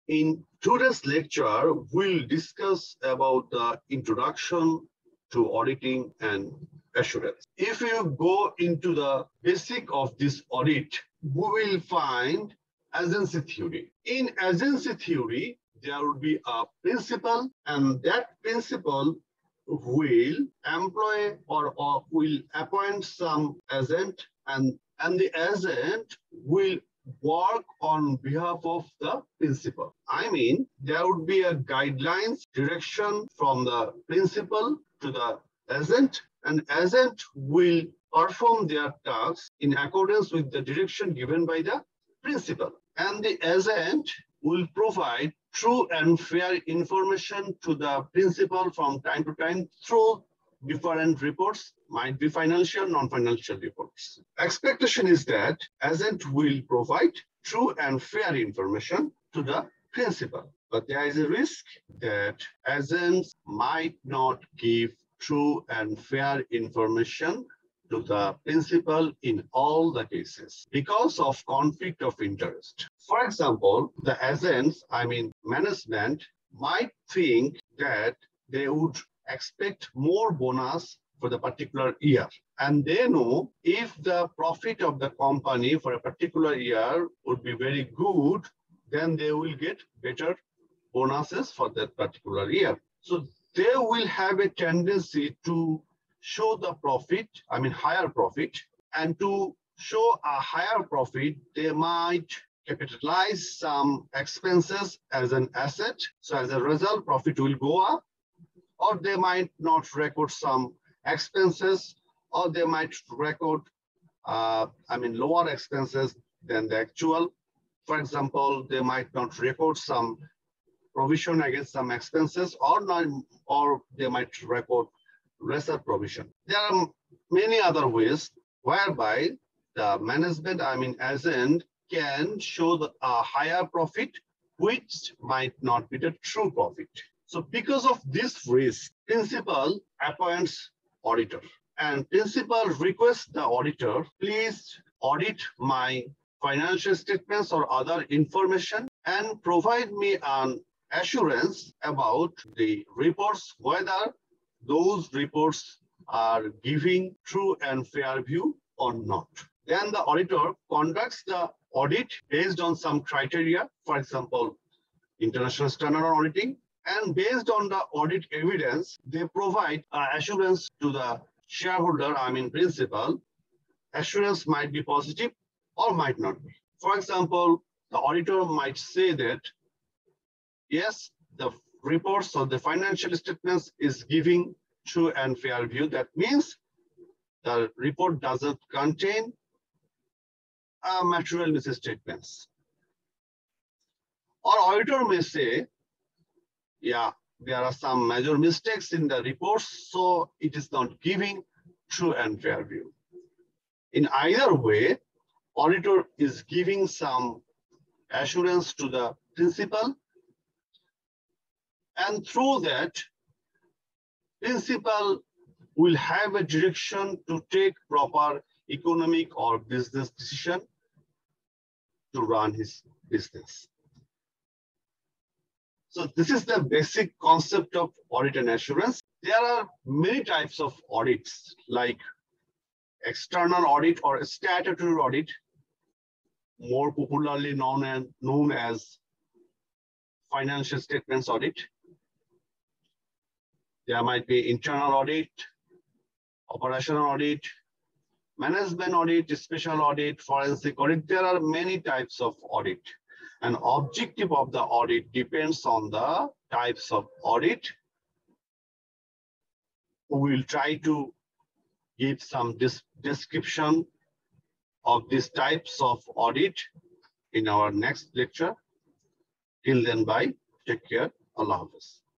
In today's lecture, we'll discuss about the introduction to auditing and assurance. If you go into the basic of this audit, we will find agency theory. In agency theory, there will be a principal, and that principal will employ or will appoint some agent, and the agent will work on behalf of the principal. I mean, there would be a guidelines, direction from the principal to the agent, and agent will perform their tasks in accordance with the direction given by the principal. And the agent will provide true and fair information to the principal from time to time through different reports, might be financial, non-financial reports. Expectation is that agent will provide true and fair information to the principal. But there is a risk that agents might not give true and fair information to the principal in all the cases because of conflict of interest. For example, the agents, management, might think that they would expect more bonus for the particular year. And they know if the profit of the company for a particular year would be very good, then they will get better bonuses for that particular year. So they will have a tendency to show the profit, higher profit, and to show a higher profit, they might capitalize some expenses as an asset. So as a result, profit will go up, or they might not record some expenses, or they might record, lower expenses than the actual. For example, they might not record some provision against some expenses, or they might record lesser provision. There are many other ways whereby the management, agent, can show a higher profit, which might not be the true profit. So because of this risk, principal appoints auditor, and principal requests the auditor, please audit my financial statements or other information and provide me an assurance about the reports, whether those reports are giving true and fair view or not. Then the auditor conducts the audit based on some criteria, for example, international standard auditing, and based on the audit evidence, they provide assurance to the shareholder, principal. Assurance might be positive or might not be. For example, the auditor might say that, yes, the reports of the financial statements is giving true and fair view. That means the report doesn't contain material misstatements. Or auditor may say, yeah, there are some major mistakes in the reports, so it is not giving true and fair view. In either way, auditor is giving some assurance to the principal, and through that, principal will have a direction to take proper economic or business decision to run his business. So this is the basic concept of audit and assurance. There are many types of audits, like external audit or statutory audit, more popularly known as financial statements audit. There might be internal audit, operational audit, management audit, special audit, forensic audit. There are many types of audit. And objective of the audit depends on the types of audit. We will try to give some description of these types of audit in our next lecture. Till then, bye. Take care. Allah Hafiz.